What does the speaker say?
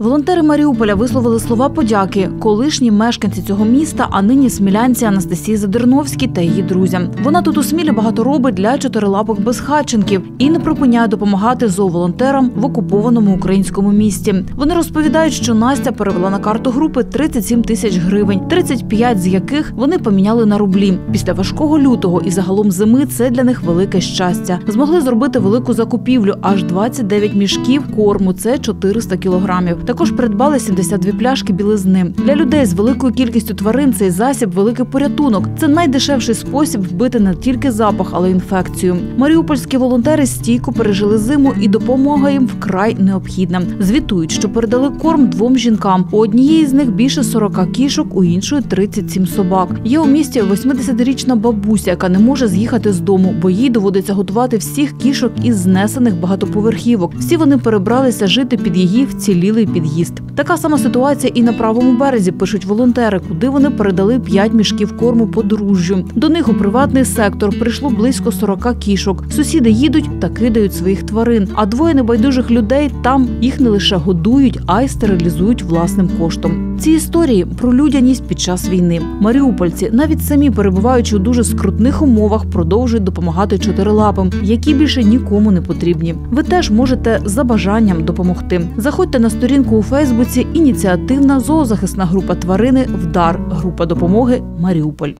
Волонтери Маріуполя висловили слова подяки колишній мешканці цього міста, а нині смілянці Анастасії Задерновській та її друзям. Вона тут у Смілі багато робить для чотирилапих безхатченків і не припиняє допомагати зооволонтерам в окупованому українському місті. Вони розповідають, що Настя перевела на карту групи 37 тисяч гривень, 35 з яких вони поміняли на рублі. Після важкого лютого і загалом зими це для них велике щастя. Змогли зробити велику закупівлю – аж 29 мішків корму, це 400 кілограмів. Також придбали 72 пляшки білизни. Для людей з великою кількістю тварин цей засіб – великий порятунок. Це найдешевший спосіб вбити не тільки запах, але й інфекцію. Маріупольські волонтери стійко пережили зиму і допомога їм вкрай необхідна. Звітують, що передали корм 2 жінкам. У однієї з них більше 40 кішок, у іншої 37 собак. Є у місті 80-річна бабуся, яка не може з'їхати з дому, бо їй доводиться годувати всіх кішок із знесених багатоповерхівок. Всі вони перебралися жити під її вцілілий під'їзд. Така сама ситуація і на правому березі, пишуть волонтери, куди вони передали 5 мішків корму подружжю. До них у приватний сектор прийшло близько 40 кішок. Сусіди їдуть та кидають своїх тварин. А 2 небайдужих людей там їх не лише годують, а й стерилізують власним коштом. Ці історії про людяність під час війни. Маріупольці, навіть самі перебуваючи у дуже скрутних умовах, продовжують допомагати чотирилапим, які більше нікому не потрібні. Ви теж можете за бажанням допомогти. Заходьте на сторінку у Фейсбуці «Ініціативна зоозахисна група тварини «Вдар», група допомоги «Маріуполь».